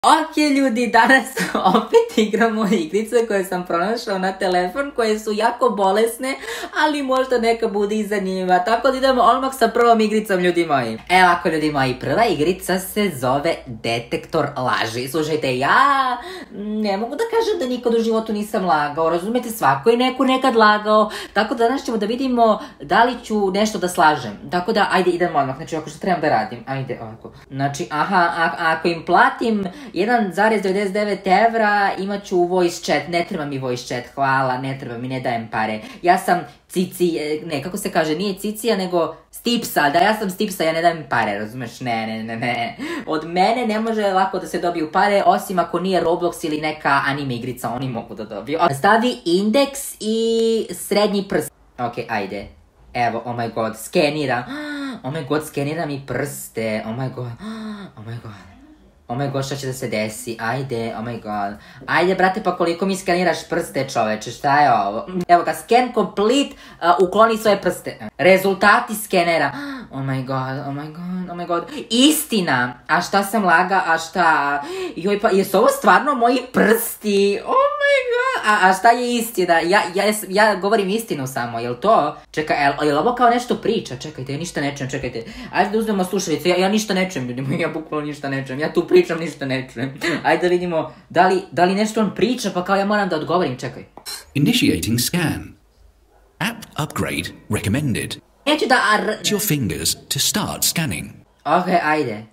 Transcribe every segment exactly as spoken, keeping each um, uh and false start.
Ok ljudi, danas opet igramo igrice koje sam pronašao na telefon, koje su jako bolesne, ali možda neka bude i zanimljiva. Tako da idemo odmah sa prvom igricom, ljudi moji. Evo ako, ljudi moji, prva igrica se zove Detektor laži. Slušajte, ja ne mogu da kažem da nikad u životu nisam lagao, razumete, svako je neko nekad lagao. Tako da danas ćemo da vidimo da li ću nešto da slažem. Tako da, ajde, idemo odmah, znači ako što trebam da radim, ajde ovako. Znači, aha, a, ako im platim jedan zarez devedeset devet evra, imat ću voice chat, ne treba mi voice chat, hvala, ne treba mi, ne dajem pare. Ja sam cici, ne, kako se kaže, nije cicija, nego stipsa, da ja sam stipsa, ja ne dajem pare, razumeš, ne, ne, ne, ne. Od mene ne može lako da se dobiju pare, osim ako nije Roblox ili neka anime igrica, oni mogu da dobiju. Stavi indeks i srednji prst. Ok, ajde. Evo, oh my god, skenira. Oh my god, skenira mi prste, oh my god, oh my god. Oh my god, šta će da se desi? Ajde, oh my god. Ajde, brate, pa koliko mi skaniraš prste, čoveče, šta je ovo? Evo ga, scan complete, uh, ukloni svoje prste. Rezultati skenera. Oh my god, oh my god, oh my god. Istina! A šta sam laga, a šta... Joj, pa, jesu ovo stvarno moji prsti? Oh my god! A, a šta je istina? Ja, ja, ja govorim istinu samo, jel to? Čekaj, jel, jel ovo kao nešto priča? Čekajte, ja ništa ne čujem, čekajte. Ajde da uzmemo slušalicu, ja, ja ništa ne čujem, ljudi moji, ja bukvalno ništa ne čujem. Ja tu pričam, ništa ne čujem. Ajde da vidimo, da li, da li nešto on priča, pa kao ja moram da odgovorim, čekaj. Initiating scan. App upgrade recommended. Neću da... Ar... Your fingers to start scanning. Ok, ajde.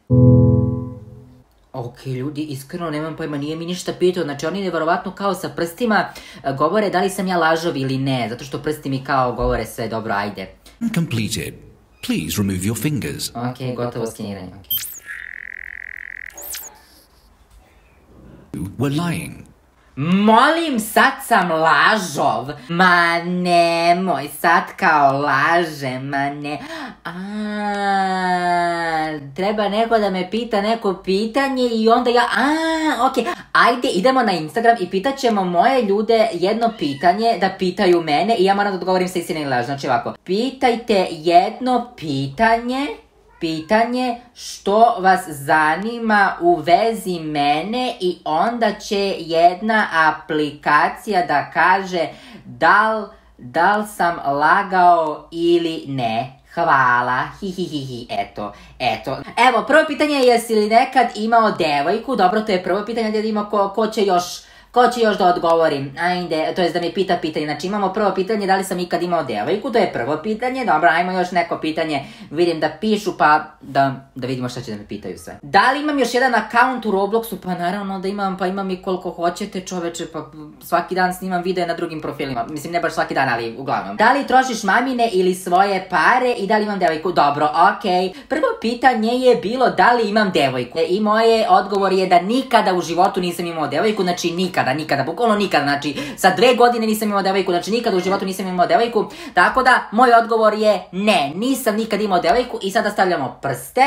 Ok, ljudi, iskreno nemam pojma, nije mi ništa pitao, znači oni nevjerovatno kao sa prstima govore da li sam ja lažov ili ne, zato što prsti mi kao govore sve dobro, ajde. Completed. Please remove your fingers. Ok, gotovo skeniranje, ok. Were lying. Molim, sad sam lažov. Ma nemoj, sad kao lažem, ma ne. Aaaa, treba neko da me pita neko pitanje i onda ja, aaa, okej. Ajde, idemo na Instagram i pitat ćemo moje ljude jedno pitanje da pitaju mene i ja moram da odgovorim sa istine ili laž. Znači ovako, pitajte jedno pitanje. Pitanje što vas zanima u vezi mene i onda će jedna aplikacija da kaže da li, da li sam lagao ili ne. Hvala, hihihihi, eto, eto. Evo, prvo pitanje je jesi li nekad imao devojku, dobro, to je prvo pitanje, da vidimo ko, ko će još... Ko će još da odgovorim? Ajde, to je da mi pita pitanje. Znači imamo prvo pitanje da li sam ikad imao devojku, to je prvo pitanje. Dobro, ajmo još neko pitanje. Vidim da pišu pa da, da vidimo šta će da me pitaju sve. Da li imam još jedan account u Robloxu? Pa naravno da imam, pa imam i koliko hoćete, čoveče, pa svaki dan snimam video na drugim profilima. Mislim ne baš svaki dan, ali uglavnom. Da li trošiš mamine ili svoje pare i da li imam devojku? Dobro, okej. Prvo pitanje je bilo da li imam devojku. I moje odgovor je da nikada u životu nisam imao devojku, znači nikada. Nikada, nikada, bukvalno nikada, znači sa dve godine nisam imao devojku, znači nikada u životu nisam imao devojku, tako da moj odgovor je ne, nisam nikad imao devojku i sada stavljamo prste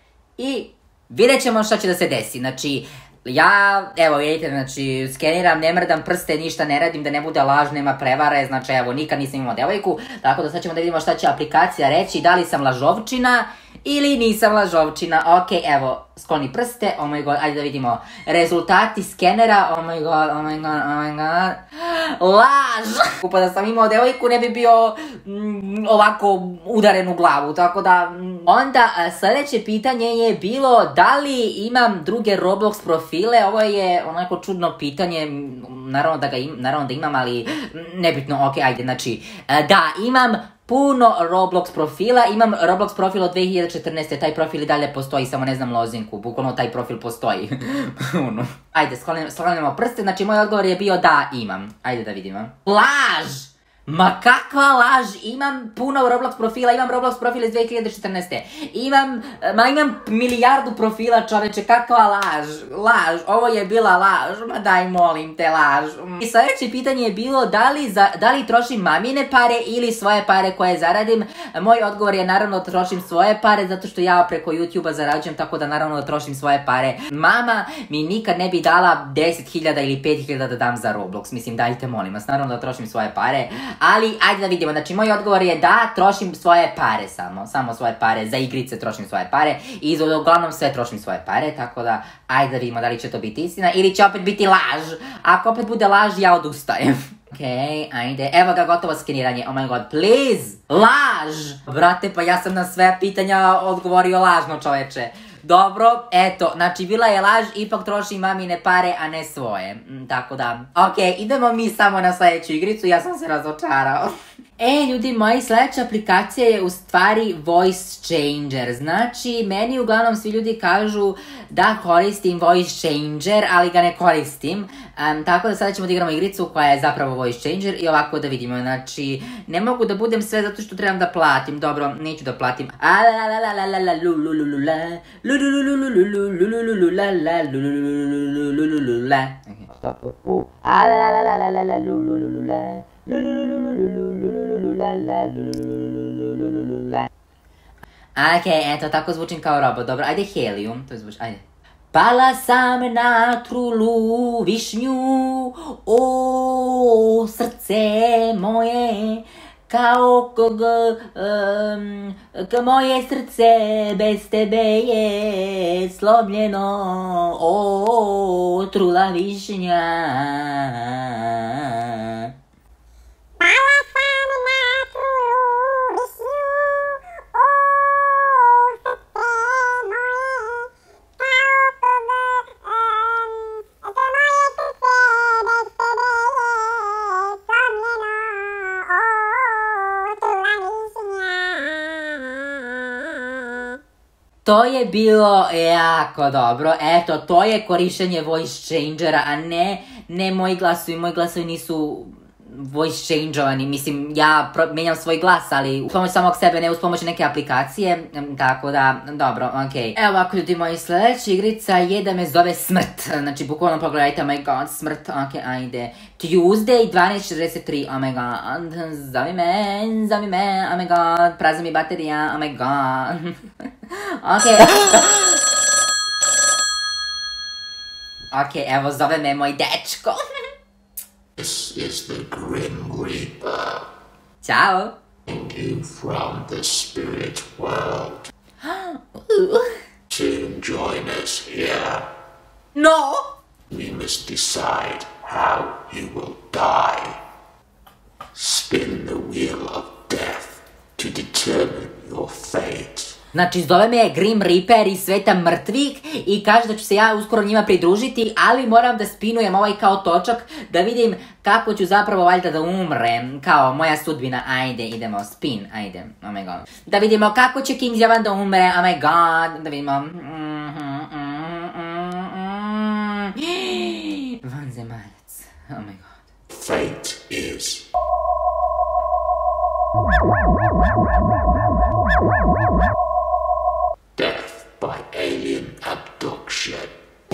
i vidjet ćemo šta će da se desi, znači ja, evo vidite, znači skeniram, ne mrdam prste, ništa ne radim da ne bude laž, nema prevare, znači evo nikad nisam imao devojku, tako da sad ćemo da vidimo šta će aplikacija reći, da li sam lažovčina ili nisam lažovčina. Ok, evo, skloni prste, oh my god, ajde da vidimo rezultati skenera, oh my god, oh my god, oh my god, laž! Pa da sam imao devojku ne bi bio mm, ovako udaren u glavu, tako da... Mm. Onda sljedeće pitanje je bilo da li imam druge Roblox profile, ovo je onako čudno pitanje, naravno da ga im, naravno da imam, ali nebitno, ok, ajde, znači, da, imam puno Roblox profila, imam Roblox profil od dve hiljade četrnaeste. Taj profil i dalje postoji, samo ne znam lozinku, bukvalno taj profil postoji. Ajde, sklanjamo prste, znači moj odgovor je bio da imam. Ajde da vidimo. Laž! Ma kakva laž, imam puno Roblox profila, imam Roblox profil iz dve hiljade četrnaeste. Imam, ma imam milijardu profila, čoveče, kakva laž, laž, ovo je bila laž, ma daj molim te laž. I sljedeće pitanje je bilo da li, za, da li trošim mamine pare ili svoje pare koje zaradim. Moj odgovor je naravno da trošim svoje pare, zato što ja preko YouTube-a zarađujem, tako da naravno da trošim svoje pare. Mama mi nikad ne bi dala deset hiljada ili pet hiljada da dam za Roblox, mislim dajte molim vas, naravno da trošim svoje pare. Ali, ajde da vidimo, znači moj odgovor je da trošim svoje pare samo, samo svoje pare, za igrice trošim svoje pare i uglavnom sve trošim svoje pare, tako da, ajde da vidimo da li će to biti istina ili će opet biti laž. Ako opet bude laž, ja odustajem. Okej, okay, ajde, evo ga, gotovo skeniranje, oh my god, please, laž! Brate, pa ja sam na sve pitanja odgovorio lažno, čoveče. Dobro, eto, znači bila je laž, ipak trošim mamine pare, a ne svoje. Mm, tako da, okej, okay, idemo mi samo na sljedeću igricu, ja sam se razočarao. E, ljudi moji, sljedeća aplikacija je u stvari Voice Changer. Znači, meni uglavnom svi ljudi kažu da koristim Voice Changer, ali ga ne koristim. Um, tako da sada ćemo da igramo igricu koja je zapravo Voice Changer i ovako da vidimo. Znači, ne mogu da budem sve zato što trebam da platim. Dobro, neću da platim. Ok, eto, tako zvučim kao robot. Dobro, ajde helium. To zvuči, ajde. Pala sam na trulu višnju, o srce moje, kao kog, um, k moje srce bez tebe je slomljeno, o trula višnja. To je bilo jako dobro, eto, to je korištenje voice changera, a ne, ne moji glasovi, moji glasovi nisu voice changeovani, mislim, ja menjam svoj glas, ali uz pomoć samog sebe, ne uz pomoć neke aplikacije, tako da, dobro, okej. Evo ovako, ljudi moji, sljedeća igrica je da me zove smrt, znači, bukvalno pogledajte, oh my god, smrt, okej, ajde. Tuesday, dvanaest četrdeset tri, oh my god, zovi me, zovi me, oh my god, prazna mi baterija, oh my god. Okej. Okej, evo, zove me moj dečko. This is the Grim Reaper. Ciao. And you from the spirit world. Soon join us here. No! We must decide how you will die. Spin the wheel of death to determine your fate. Znači, zove me Grim Reaper iz sveta mrtvih i kaže da ću se ja uskoro njima pridružiti, ali moram da spinujem ovaj kao točak da vidim kako ću zapravo valjda da umrem, kao moja sudbina. Ajde, idemo, spin, ajde, oh my god. Da vidimo kako će King Javan da umre, oh my god, da vidimo. Vanzemaljac, oh my god. Fate is... death by alien abduction.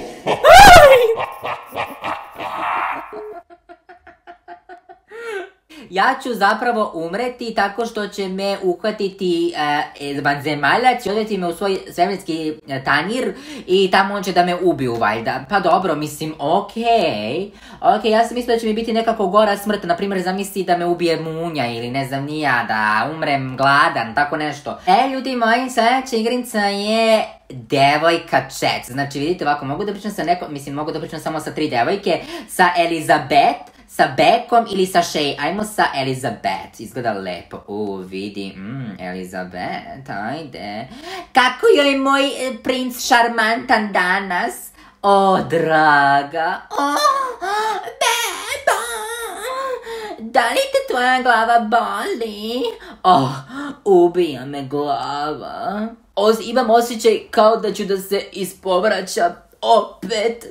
Ja ću zapravo umreti tako što će me uhvatiti uh, vanzemaljac i odvesti me u svoj svemirski uh, tanjir i tamo on će da me ubiju valjda. Pa dobro, mislim, okej. Okay. Okej, okay, ja sam mislila da će mi biti nekako gora smrt, na primjer zamisli da me ubije munja ili ne znam ni ja, da umrem gladan, tako nešto. E, ljudi moji, sljedeća igrica je devojka chat. Znači, vidite ovako, mogu da pričam sa nekom, mislim, mogu da pričam samo sa tri devojke, sa Elizabeth, sa Beckom ili sa Shay. Ajmo sa Elizabeth. Izgleda lepo. U, vidi. Mm, Elizabeth, ajde. Kako je moj princ šarmantan danas? O, draga. O, beba. Da li te tvoja glava boli? O, ubija me glava. O, imam osjećaj kao da ću da se ispovraćam opet.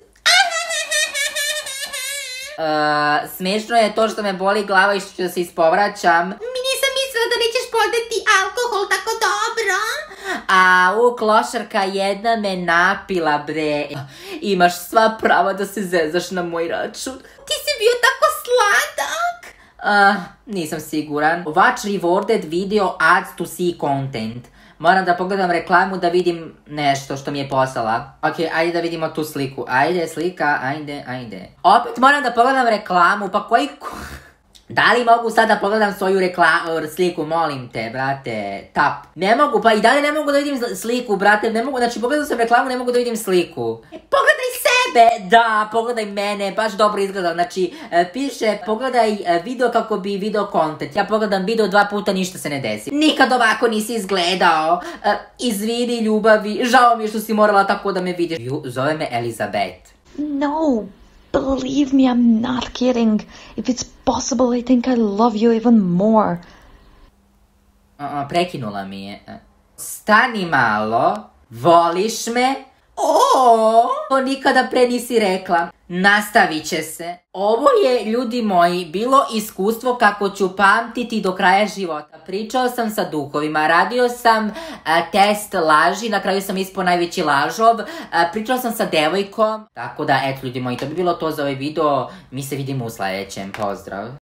Uh, smiješno je to što me boli glava i što ću da se ispovraćam. Mi nisam mislila da nećeš podeti alkohol tako dobro. A u klošarka jedna me napila, bre. Imaš sva prava da se zezaš na moj račun. Ti si bio tako sladak. Uh, nisam siguran. Watch rewarded video ads to see content. Moram da pogledam reklamu da vidim nešto što mi je poslala. Ok, ajde da vidimo tu sliku. Ajde, slika, ajde, ajde. Opet moram da pogledam reklamu, pa koji... Da li mogu sada pogledam svoju rekla- sliku, molim te, brate, tap. Ne mogu, pa i dalje ne mogu da vidim sliku, brate, ne mogu, znači pogledam sam reklamu, ne mogu da vidim sliku. E, pogledaj sebe! Da, pogledaj mene, baš dobro izgledam, znači, e, piše, pogledaj e, video kako bi video content. Ja pogledam video dva puta, ništa se ne desi. Nikad ovako nisi izgledao. E, izvini ljubavi, žao mi je što si morala tako da me vidiš. Ju, zove me Elizabeth. No, believe me, I'm not kidding. If it's possible, I think I love you even more. Uh, prekinula mi je. Stani malo, voliš me? O, to nikada pre nisi rekla. Nastavit će se. Ovo je, ljudi moji, bilo iskustvo kako ću pamtiti do kraja života. Pričao sam sa duhovima, radio sam a, test laži, na kraju sam ispao najveći lažov, a, pričao sam sa devojkom. Tako da, eto ljudi moji, to bi bilo to za ovaj video. Mi se vidimo u sljedećem. Pozdrav!